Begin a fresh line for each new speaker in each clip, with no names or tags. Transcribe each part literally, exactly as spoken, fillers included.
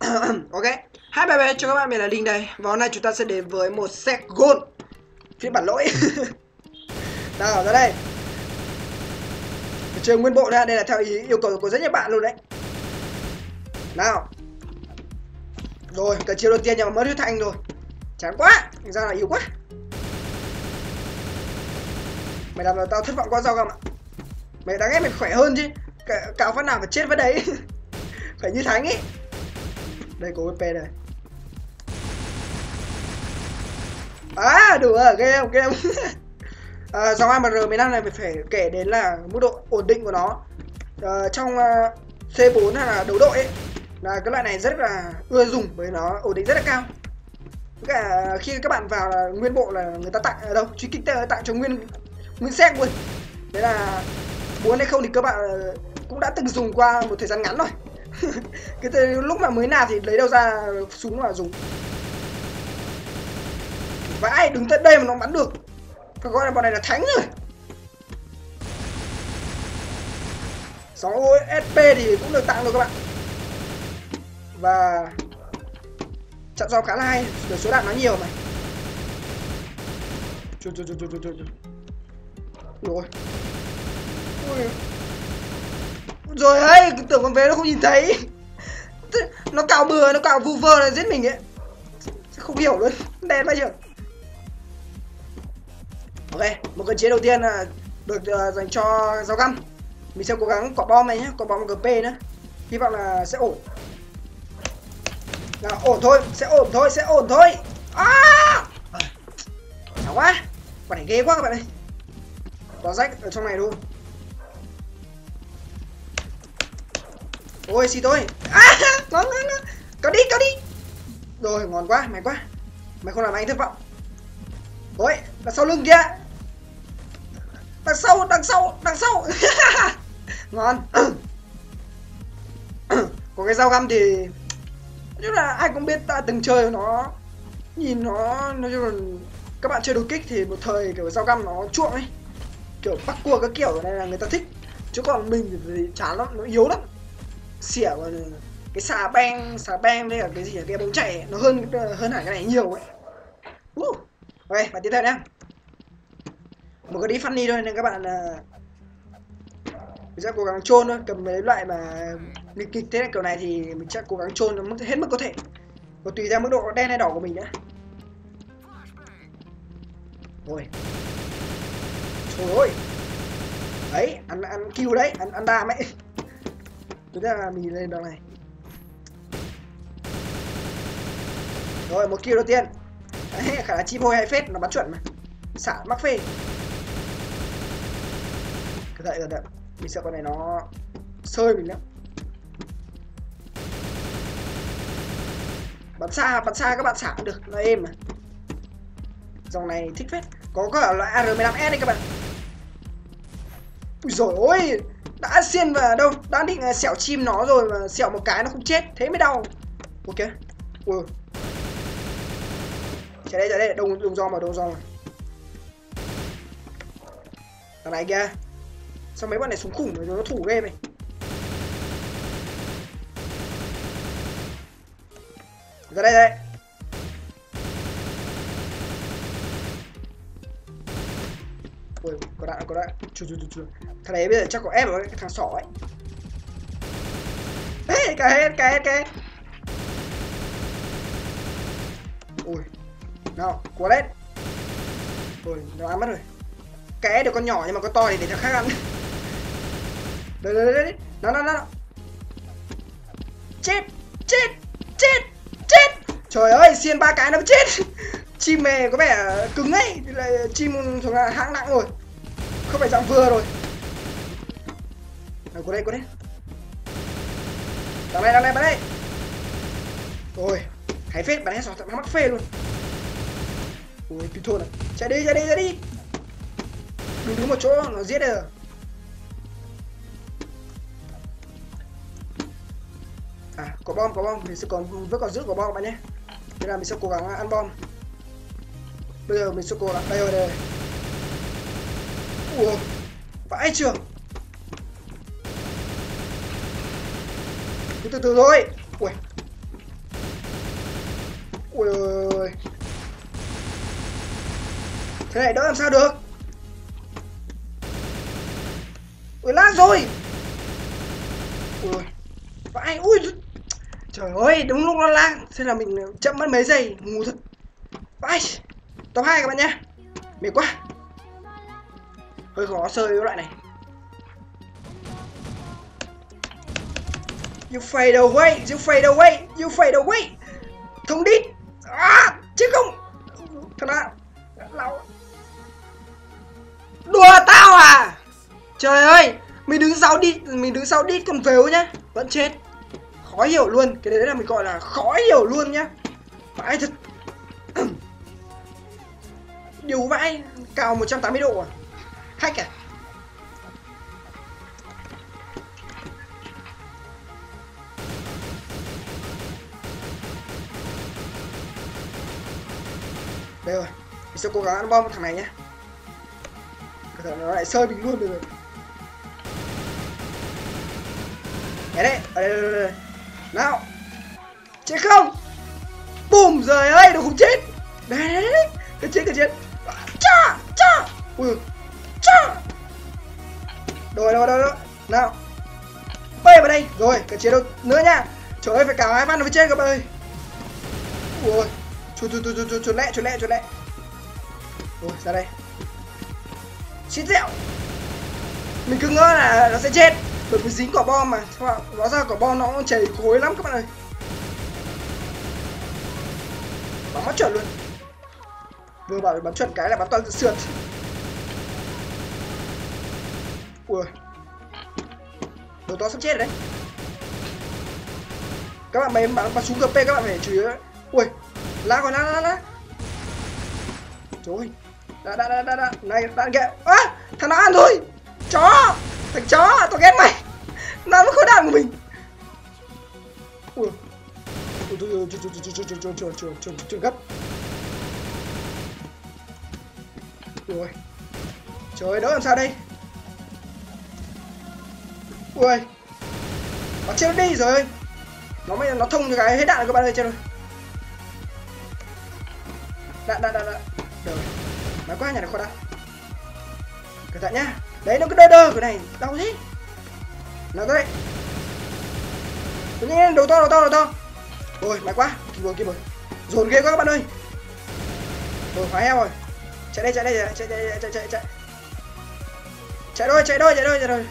Ok, hi bye bye cho các bạn, mình là Linh đây. Và hôm nay chúng ta sẽ đến với một set gold phiên bản lỗi. Nào ra đây, chơi nguyên bộ ra. Đây là theo ý yêu cầu của rất nhiều bạn luôn đấy. Nào, rồi cần chiêu đầu tiên nhưng mà mất huyết thanh rồi, chán quá, ra là yếu quá. Mày làm là tao thất vọng quá sao không ạ? Mày đáng ghét, mày khỏe hơn chứ. Cào phát nào phải chết với đấy. Phải như thánh ấy. Đây có vê pê đây. À đủ rồi, ghê không, ghê không. À, dòng a em rờ mười lăm này mình phải kể đến là mức độ ổn định của nó. À, trong uh, xê bốn hay là đấu đội ấy, là cái loại này rất là ưa dùng bởi nó ổn định rất là cao. Cả khi các bạn vào là nguyên bộ là người ta tặng ở đâu truy kích tặng cho nguyên nguyên set luôn. Đấy là muốn hay không thì các bạn cũng đã từng dùng qua một thời gian ngắn rồi. Cái từ lúc mà mới nào thì lấy đâu ra súng mà dùng. Vãi, đứng tận đây mà nó bắn được, phải gọi là bọn này là thánh rồi. Sóng ô ét pê thì cũng được tặng rồi các bạn. Và chặn gió khá là hay, số đạn nó nhiều mà. Rồi rồi ấy, tưởng con vé nó không nhìn thấy. Nó cào bừa, nó cào vu vơ là giết mình ấy. Không hiểu luôn, đen bao giờ. Ok, một cơ chế đầu tiên là được uh, dành cho dao găm. Mình sẽ cố gắng quả bom này nhé, quả bom giê pê nữa. Hy vọng là sẽ ổn. Nào, ổn thôi, sẽ ổn thôi, sẽ ổn thôi. À! Chào quá, quả này ghê quá các bạn ơi. Có rách ở trong này luôn. Ôi xì tôi. À, ngon ngon ngon. Cao đi, cao đi. Rồi, ngon quá, mày quá. Mày không làm anh thất vọng. Ôi, đằng sau lưng kia. Đằng sau, đằng sau, đằng sau. Ngon. Có cái dao găm thì chứ là ai cũng biết, ta từng chơi nó, nhìn nó nói chung là các bạn chơi đột kích thì một thời kiểu dao găm nó chuộng ấy, kiểu bắt cua cái kiểu này là người ta thích, chứ còn mình thì chán lắm, nó yếu lắm. Xỉa vào cái xà beng, xà beng đây là cái gì, cái bóng chảy nó hơn hơn hẳn cái này nhiều ấy. Uh. Ok, và tiếp theo nhé, một cái đi funny thôi nên các bạn là mình sẽ cố gắng chôn thôi. Cầm mấy loại mà nghịch kịch thế này kiểu này thì mình sẽ cố gắng chôn mức hết mức có thể, và tùy theo mức độ đen hay đỏ của mình nữa. Rồi, trời ơi, đấy ăn ăn kill đấy, ăn ăn đam ấy. Thực ra là mình lên đoạn này. Rồi, một kill đầu tiên. Đấy, khả năng chim hôi hay phết, nó bắn chuẩn mà, xả mắc phê. Cứ đợi, đợi, mình sợ con này nó sơi mình lắm. Bắn xa, bắn xa các bạn xả cũng được, nó êm mà. Dòng này thích phết. Có cả loại a rờ mười lăm ét đấy các bạn. Ui dồi ôi, đã xiên vào đâu, đã định xẻo chim nó rồi mà xẻo một cái nó không chết, thế mới đau. Ok. Ui. Chạy đây, chạy đây, đông đông do mà, đông do mà. Thằng này kìa. Sao mấy bọn này súng khủng rồi, nó thủ game này. Ra đây đây. Ui, có đạn, có đạn. Chù chù chù chù. Thằng này bây giờ chắc có ép vào cái thằng sỏ ấy. Ê, cả hết, cả hết, cả hết. Ui. Nào, quá lên. Ui, nó ăn mất rồi. Cái được con nhỏ nhưng mà con to thì để thằng khác ăn. Đây, đây, đây, đây. Nó, nó, nó. Chết, chết, chết, chết. Trời ơi, xiên ba cái nó chết. Chim mề có vẻ cứng ấy, lại chim thường là hạng nặng rồi, không phải dạng vừa rồi. Nào, qua đây, qua đây. Đằng này, đằng này, bắn đây. Rồi, hay phết, bắn hết rồi, nó mắc phê luôn. Ui, cái thôn này. Chạy đi, chạy đi, chạy đi. Đừng đứng một chỗ, nó giết được. À, có bom, có bom, mình sẽ còn vẫn còn giữ có bom bạn nhé. Thế là mình sẽ cố gắng ăn bom. Bây giờ mình sẽ cố gắng, đây rồi, đây rồi. Ủa, vãi trường. Từ từ thôi. Ui, Ui ôi. Thế này đỡ làm sao được. Ui lag rồi. Ui vãi. Ui trời ơi, đúng lúc nó lag. Thế là mình chậm mất mấy giây. Ngu thật. Vãi. Top hai các bạn nhé. Mệt quá. Hơi khó sơi cái loại này. You fade away, you fade away, you fade away. Thông đít. À, chứ không. Thật ra lão đùa tao à. Trời ơi, mình đứng sau đít, mình đứng sau đít còn vếu nhá, vẫn chết. Khó hiểu luôn, cái đấy là mình gọi là khó hiểu luôn nhá. Vãi thật. Điều vãi, cao một trăm tám mươi độ à. Hack à. Đây rồi, mình sẽ cố gắng ăn bom thằng này nhé. Cẩn thận nó lại sơi mình luôn được rồi. Đấy đấy, ở đây, đây, đây, đây. Nào. Chết không? Bùm, rồi ơi, nó không chết. Đấy đấy đấy, cái chết cái chết. Cha, cha. Ui, cha. Rồi đâu đâu đâu. Nào. Bê vào đây. Rồi, cái chiến đâu nữa nha. Trời ơi, phải cả hai phát nó mới chết các bạn ơi. Ui. Chuột chuột chuột chuột chuột lẹ chuột lẹ chuột lẹ. Rồi ra đây. Xít dẹo. Mình cứ ngỡ là nó sẽ chết bởi vì dính quả bom mà. Hóa ra quả bom nó cũng chảy khối lắm các bạn ơi. Bắn mất chuẩn luôn. Vừa bảo bắn chuẩn cái là bắn toàn sượt. Ui. Đồ to sắp chết rồi đấy. Các bạn mấy bắn, bắn súng giê pê các bạn phải chú ý. Ui. Lá còn lá lá lá. Trời ơi. Đã đã đã đã đã. Này đã kìa. Á, à, thằng nó ăn rồi. Chó. Thằng chó, tao ghét mày. Nó khối đạn của mình. Ui. Chuột gấp. Ui. Trời ơi, đỡ làm sao đây. Ui. Nó chết đi rồi. Nó mới nó thông cho cái hết đạn rồi các bạn ơi, chết rồi. Đạn đạn đạn đạn. Được. Nói quá nhà này khó đạn. Cẩn thận nhá. Đấy nó cứ đơ đơ cái này, đau thế. Nào tới đây. Nhanh lên, đầu to đầu to đầu to. Ôi, mày quá. Kịp rồi, kịp rồi. Dồn ghê quá các bạn ơi. Rồi phá heo rồi. Chạy đây, chạy đây, chạy chạy chạy chạy chạy chạy. Chạy đôi, chạy đôi, chạy đôi, chạy đôi.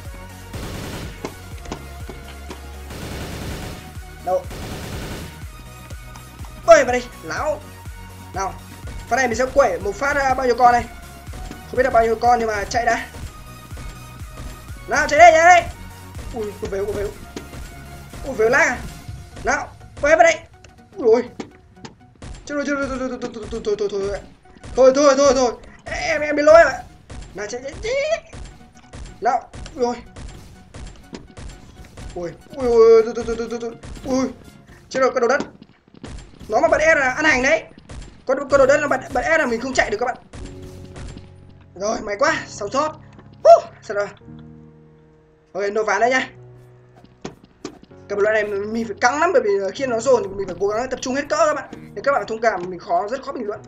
Đâu. Ôi vào đây, láo. Nào. Phát này mình sẽ quẩy một phát uh, bao nhiêu con này. Không biết là bao nhiêu con nhưng mà chạy đã. Nào chạy đây, chạy đây. Ui, cô véo, cô véo. Ui, véo lag à. Nào, quay vào đây. Ui ôi. Chết rồi, chết rồi, thôi, thôi, thôi, thôi, thôi, thôi, thôi. Thôi, thôi, thôi, thôi. Em, em bị lỗi rồi. Nào, chạy, chạy, chạy. Nào, ui ôi. Ui, ui, ui, thôi, thôi, thôi, thôi, thôi. Ui, chết rồi, con đầu đất. Nó mà bật E là ăn hành đấy. Con, con đầu đất là bật, bật E là mình không chạy được các bạn. Rồi, may quá, sống sót. Uh, sao rồi. Ok, nổ ván đây nha. Cái loại này mình phải căng lắm bởi vì khi nó dồn thì mình phải cố gắng tập trung hết cỡ các bạn. Để các bạn thông cảm, mình khó rất khó bình luận.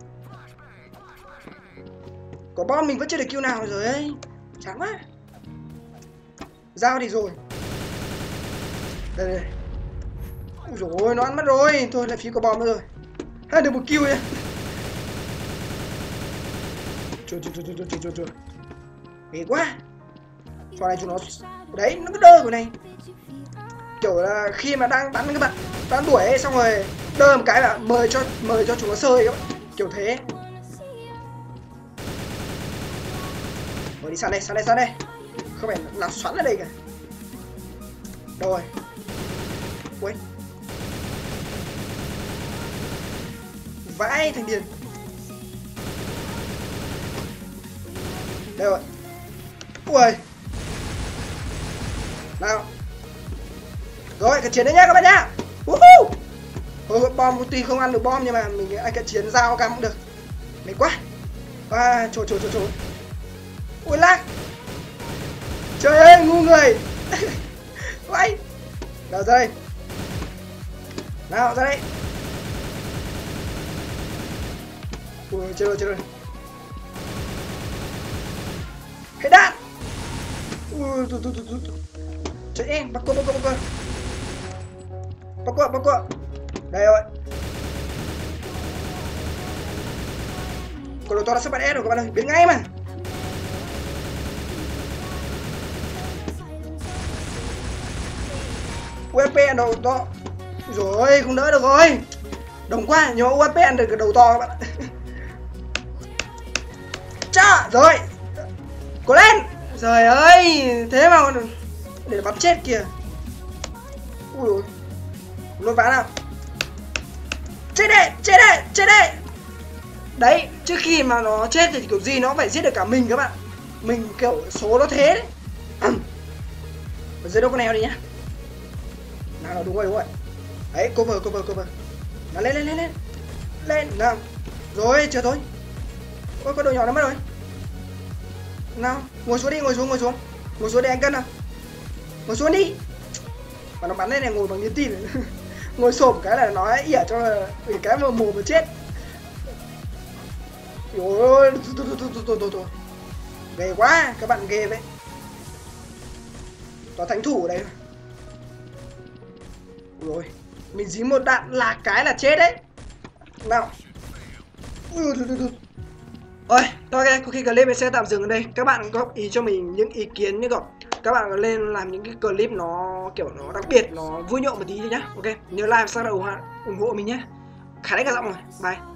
Có bom mình vẫn chưa được kill nào rồi ấy. Chán quá. Dao thì rồi. Đây đây. Ui dồi ôi, nó ăn mất rồi. Thôi lại phí có bom nữa rồi. Ha, được một kill nha. Chuột chuột chuột chuột chuột chuột. Ghê quá. Trò này chúng nó đấy, nó cứ đơ của này. Kiểu là khi mà đang bắn các bạn, đang đuổi ấy, xong rồi đơ một cái là mời cho mời cho chúng nó sơi các bạn. Kiểu thế. Rồi đi sang đây, sang đây, sang đây. Không phải làm xoắn ở đây kìa. Rồi. Ui. Vãi thằng điền. Đây rồi. Ui. Nào. Rồi, cái chiến đấy nhá các bạn nhá. Woohoo. Thôi, bom tuy không ăn được bom nhưng mà mình anh cái chiến dao cam cũng được. Mệt quá. À, trồi trồi trồi trồi. Ui lag. Trời ơi, ngu người. Vãi. Nào ra đây. Nào ra đây. Ui, chơi rồi, chơi rồi. Hết đạn. Ui, tu tu tu tu. Chạy em, bắt qua, bắt qua, bắt qua. Bắt qua, bắt qua. Đây rồi. Còn đồ to đã sắp bắt S rồi các bạn ơi, biến ngay mà. u ép pê đầu to. Rồi, không đỡ được rồi. Đồng quá, nhớ u ép pê ăn được cái đầu to các bạn ạ. Chà, rồi. Cố lên. Trời ơi, thế mà để bắn chết kìa. Ui dồi. Luôn ván nào. Chết đây, chết đây, chết đây. Đấy, trước khi mà nó chết thì kiểu gì nó phải giết được cả mình các bạn. Mình kiểu số nó thế đấy. Ở dưới đâu con neo đi nhá. Nào, nào đúng rồi, đúng rồi. Đấy, cover, cover, cover. Nào, lên, lên, lên, lên. Lên, nào. Rồi, chưa thôi. Ôi, con đồ nhỏ nó mất rồi. Nào, ngồi xuống đi, ngồi xuống, ngồi xuống. Ngồi xuống để anh cân nào. Ngồi xuống đi. Mà nó bắn lên này ngồi bằng niềm tin. Ngồi xổm cái là nó ỉa cho bị cái mà mồm mà chết. Ôi, thôi, thôi, thôi, thôi, thôi, thôi. Ghê quá, các bạn ghê vậy. Có thánh thủ ở đây. Rồi, mình dính một đạn là cái là chết đấy. Nào. Ôi, ok, có khi clip mình sẽ tạm dừng ở đây. Các bạn góp ý cho mình những ý kiến như kiểu các bạn có lên làm những cái clip nó kiểu nó đặc biệt, nó vui nhộn một tí đi nhá. Ok, nhớ like và subscribe ủng hộ mình nhé. Khá đấy cả giọng rồi, bye.